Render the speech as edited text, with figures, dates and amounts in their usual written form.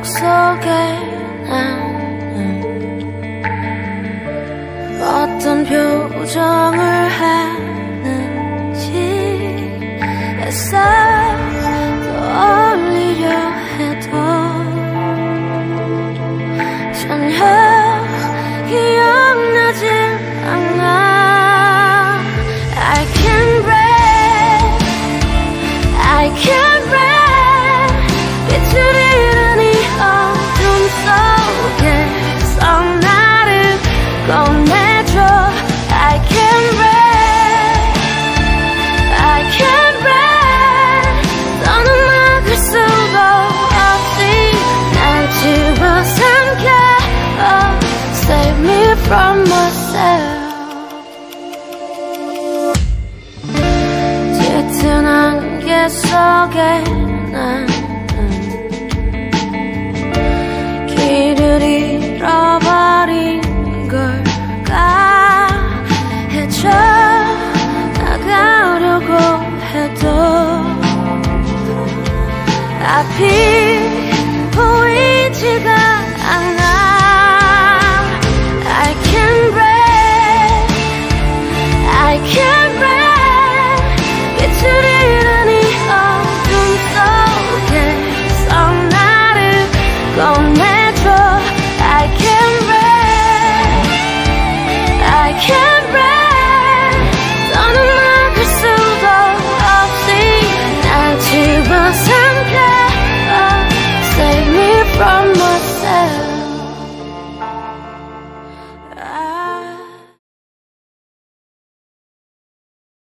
속에 나는 어떤 표정을 하는지 애써 떠올리려 해도 전혀 기억나질 않아. I can't breathe, I can't breathe. 비추리는 이 어둠 속에서 나를 꺼내줘. I can't breathe, I can't breathe. 더는 막을 수가 없이 날 집어삼켜. Save me from myself. 짙은 안개 속에 나는 길을 잃어버린 걸까. 헤쳐나가려고 해도 앞이